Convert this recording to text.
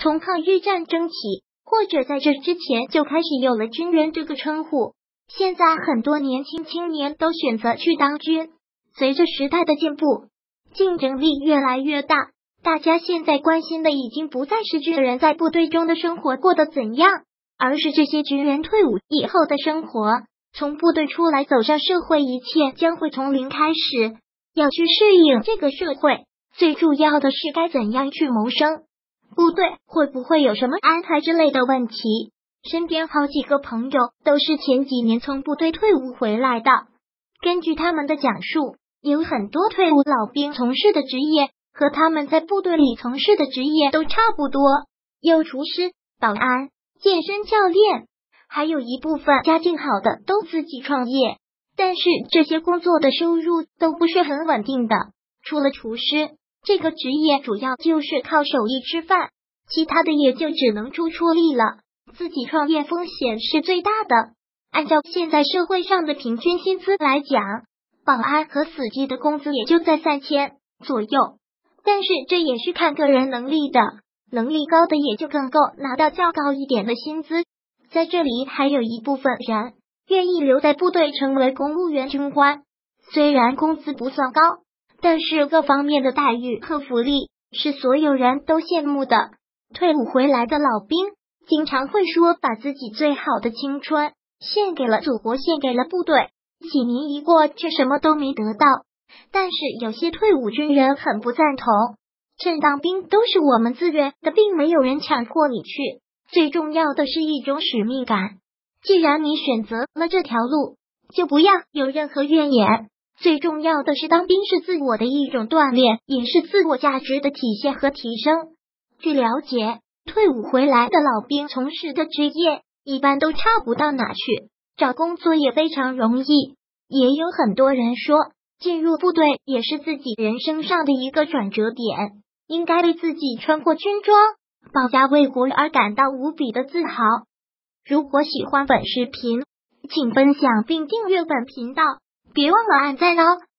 从抗日战争起，或者在这之前就开始有了军人这个称呼。现在很多年轻青年都选择去当军。随着时代的进步，竞争力越来越大，大家现在关心的已经不再是军人在部队中的生活过得怎样，而是这些军人退伍以后的生活。从部队出来走上社会，一切将会从零开始，要去适应这个社会，最主要的是该怎样去谋生。部队会不会有什么安排之类的问题？身边好几个朋友都是前几年从部队退伍回来的，根据他们的讲述，有很多退伍老兵从事的职业和他们在部队里从事的职业都差不多，有厨师、保安、健身教练，还有一部分家境好的都自己创业，但是这些工作的收入都不是很稳定的。除了厨师这个职业主要就是靠手艺吃饭，其他的也就只能出力了。自己创业风险是最大的。按照现在社会上的平均薪资来讲，保安和司机的工资也就在3000左右，但是这也是看个人能力的，能力高的也就更够拿到较高一点的薪资。在这里还有一部分人愿意留在部队成为公务员军官，虽然工资不算高，但是各方面的待遇和福利是所有人都羡慕的。退伍回来的老兵经常会说把自己最好的青春献给了祖国，献给了部队，几年一过却什么都没得到。但是有些退伍军人很不赞同，趁当兵都是我们自愿的，并没有人强迫你去，最重要的是一种使命感。既然你选择了这条路，就不要有任何怨言。最重要的是，当兵是自我的一种锻炼，也是自我价值的体现和提升。据了解，退伍回来的老兵从事的职业一般都差不到哪去，找工作也非常容易。也有很多人说，进入部队也是自己人生上的一个转折点，应该为自己穿过军装，保家卫国而感到无比的自豪。如果喜欢本视频，请分享并订阅本频道，别忘了按赞哦。